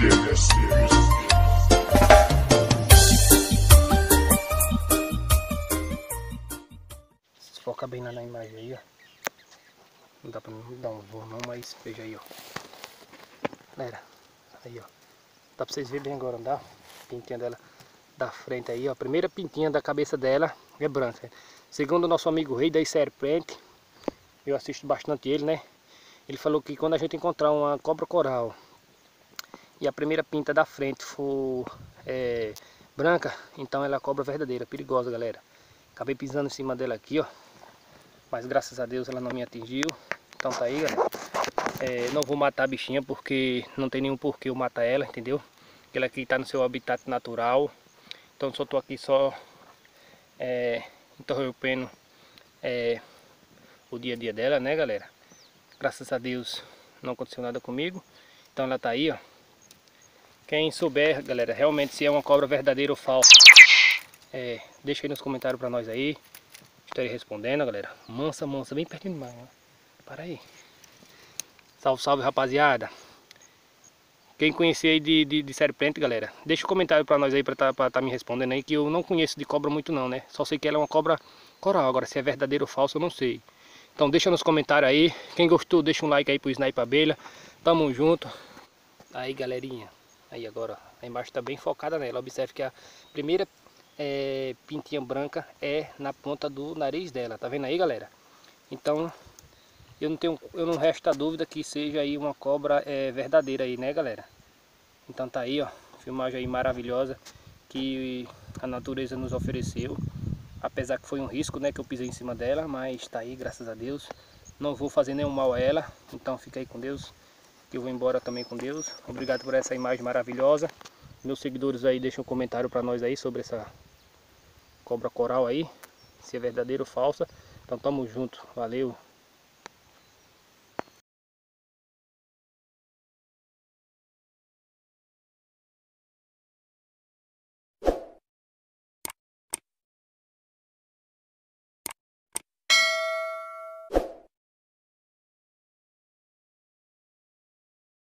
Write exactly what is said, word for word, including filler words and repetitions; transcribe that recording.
Foca bem lá na imagem aí, ó. Não dá pra dar um zoom não, mas veja aí, ó. Galera, aí, ó. Dá pra vocês verem bem agora, não dá? Pintinha dela da frente aí, ó. A primeira pintinha da cabeça dela é branca. Segundo o nosso amigo Rei das Serpentes, eu assisto bastante ele, né? Ele falou que quando a gente encontrar uma cobra coral e a primeira pinta da frente for é, branca, então ela é a cobra verdadeira, perigosa, galera. Acabei pisando em cima dela aqui, ó. Mas graças a Deus ela não me atingiu. Então tá aí, galera. É, não vou matar a bichinha porque não tem nenhum porquê eu matar ela, entendeu? Ela aqui tá no seu habitat natural. Então só tô aqui só é, interrompendo é, o dia a dia dela, né, galera? Graças a Deus não aconteceu nada comigo. Então ela tá aí, ó. Quem souber, galera, realmente se é uma cobra verdadeira ou falsa, é, deixa aí nos comentários pra nós aí. Estarei respondendo, galera. Mansa, mansa, bem pertinho demais, ó. Para aí. Salve, salve, rapaziada. Quem conhecer aí de, de, de serpente, galera, deixa um comentário pra nós aí, pra tá, pra tá me respondendo aí, que eu não conheço de cobra muito não, né? Só sei que ela é uma cobra coral, agora se é verdadeiro ou falso eu não sei. Então deixa nos comentários aí. Quem gostou, deixa um like aí pro Sniper Abelha. Tamo junto. Aí, galerinha. Aí agora, a embaixo tá bem focada nela. Observe que a primeira é, pintinha branca é na ponta do nariz dela. Tá vendo aí, galera? Então, eu não tenho, eu não resta dúvida que seja aí uma cobra é, verdadeira aí, né, galera? Então tá aí, ó. Filmagem aí maravilhosa que a natureza nos ofereceu. Apesar que foi um risco, né, que eu pisei em cima dela, mas tá aí, graças a Deus. Não vou fazer nenhum mal a ela. Então fica aí com Deus. Que eu vou embora também com Deus. Obrigado por essa imagem maravilhosa. Meus seguidores aí deixam um comentário para nós aí sobre essa cobra coral aí, se é verdadeira ou falsa. Então tamo junto, valeu.